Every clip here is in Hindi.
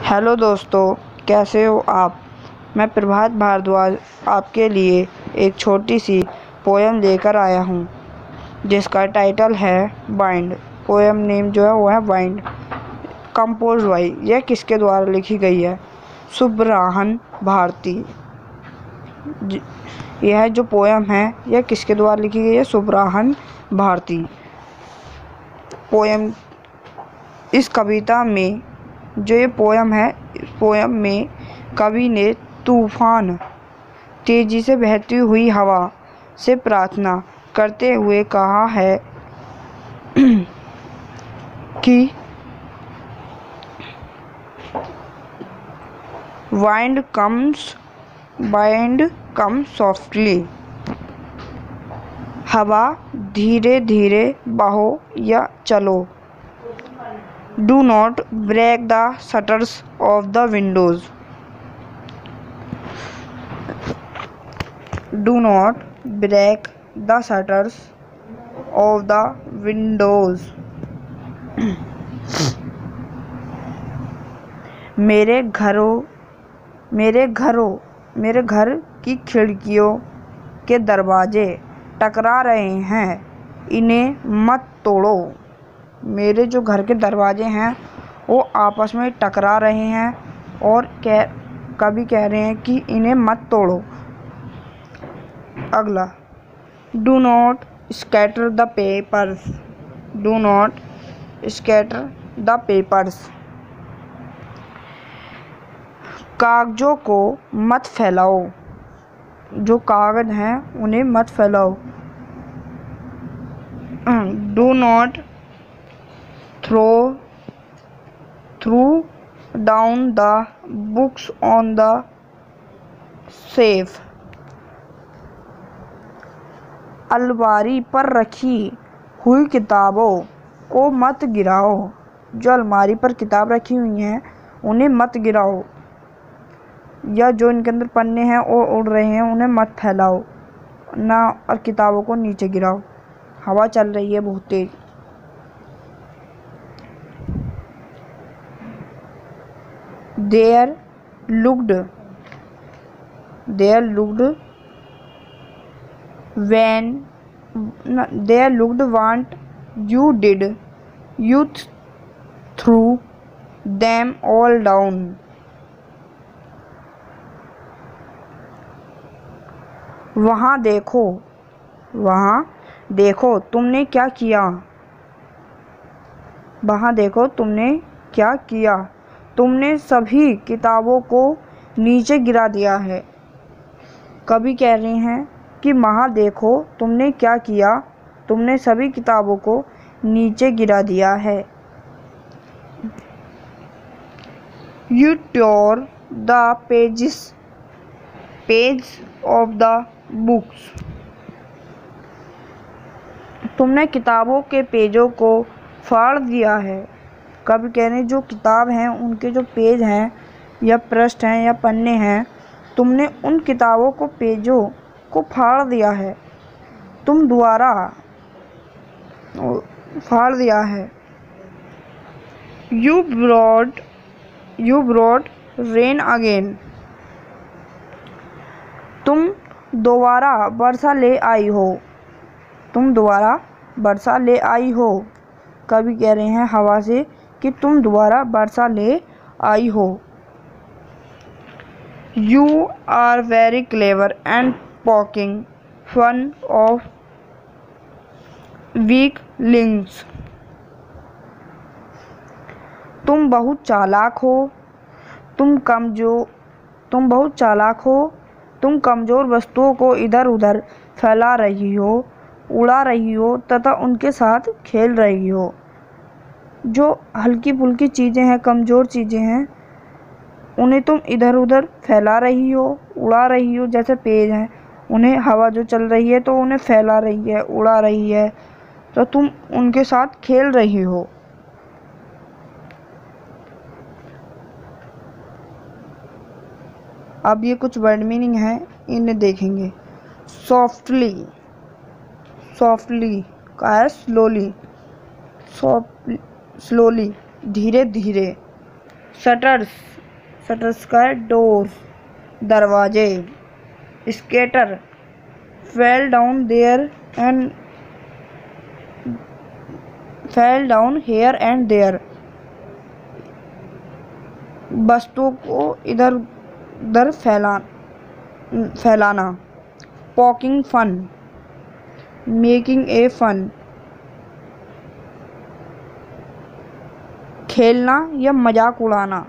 हेलो दोस्तों, कैसे हो आप। मैं प्रभात भारद्वाज आपके लिए एक छोटी सी पोयम लेकर आया हूँ जिसका टाइटल है बाइंड। पोयम नेम जो है वो है बाइंड। कंपोज बाई, यह किसके द्वारा लिखी गई है? सुब्रहन भारती। यह जो पोयम है यह किसके द्वारा लिखी गई है? सुब्रहन भारती। पोयम, इस कविता में जो ये पोयम है, इस पोयम में कवि ने तूफान, तेजी से बहती हुई हवा से प्रार्थना करते हुए कहा है कि वाइंड कम्स सॉफ्टली। हवा धीरे धीरे बहो या चलो। Do not break the shutters of the windows. Do not break the shutters of the windows. मेरे घर की खिड़कियों के दरवाजे टकरा रहे हैं, इन्हें मत तोड़ो। मेरे जो घर के दरवाजे हैं वो आपस में टकरा रहे हैं और कभी कह रहे हैं कि इन्हें मत तोड़ो। अगला, do not scatter the papers. Do not scatter the papers. कागजों को मत फैलाओ। जो कागज हैं उन्हें मत फैलाओ। Do not throw down the books on the shelf. अलमारी पर रखी हुई किताबों को मत गिराओ। जो अलमारी पर किताब रखी हुई हैं उन्हें मत गिराओ, या जो इनके अंदर पन्ने हैं वो उड़ रहे हैं उन्हें मत फैलाओ ना, और किताबों को नीचे गिराओ। हवा चल रही है बहुत तेज। There looked what you did. You threw them all down. वहाँ देखो तुमने क्या किया। वहाँ देखो तुमने क्या किया। तुमने सभी किताबों को नीचे गिरा दिया है। कवि कह रहे हैं कि वहाँ देखो तुमने क्या किया, तुमने सभी किताबों को नीचे गिरा दिया है। You tore the pages of the books. तुमने किताबों के पेजों को फाड़ दिया है। कभी कह रहे हैं जो किताब हैं उनके जो पेज हैं या पृष्ठ हैं या पन्ने हैं, तुमने उन किताबों को पेजों को फाड़ दिया है। तुम द्वारा फाड़ दिया है। You brought rain again. तुम दोबारा वर्षा ले आई हो। तुम दोबारा वर्षा ले आई हो। कभी कह रहे हैं हवा से कि तुम दोबारा वर्षा ले आई हो। You are very clever and poking fun of weaklings. तुम बहुत चालाक हो। तुम कमजोर वस्तुओं को इधर उधर फैला रही हो, उड़ा रही हो तथा उनके साथ खेल रही हो। जो हल्की फुल्की चीज़ें हैं, कमज़ोर चीज़ें हैं, उन्हें तुम इधर उधर फैला रही हो, उड़ा रही हो। जैसे पेज हैं, उन्हें हवा जो चल रही है तो उन्हें फैला रही है, उड़ा रही है, तो तुम उनके साथ खेल रही हो। अब ये कुछ वर्ड मीनिंग है, इन्हें देखेंगे। सॉफ्टली का है स्लोली, स्लोली धीरे धीरे। शटर्स शटर्स का है डोर्स, दरवाजे। Scatter fell down here and there, वस्तुओं को इधर उधर फैलाना। Poking fun, making a fun, खेलना या मजाक उड़ाना।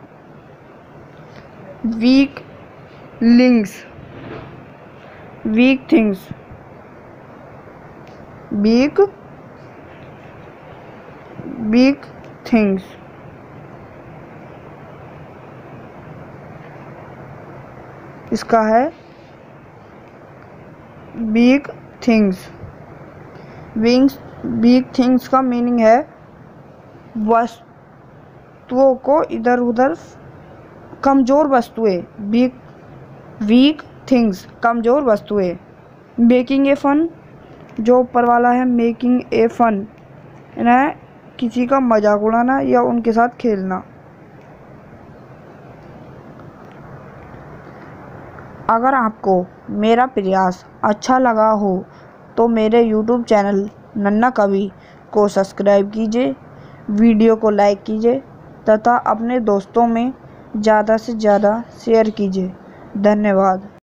Weak links, weak things, weak things. इसका है वीक थिंग्स। वीक थिंग्स का मीनिंग है वस्तुओं को इधर उधर, कमज़ोर वस्तुएं। वीक थिंग्स, कमज़ोर वस्तुएं। मेकिंग ए फन, जो ऊपर वाला है मेकिंग ए फन, इन्हें किसी का मजाक उड़ाना या उनके साथ खेलना। अगर आपको मेरा प्रयास अच्छा लगा हो तो मेरे YouTube चैनल नन्ना कवि को सब्सक्राइब कीजिए, वीडियो को लाइक कीजिए तथा अपने दोस्तों में ज़्यादा से ज़्यादा शेयर कीजिए। धन्यवाद।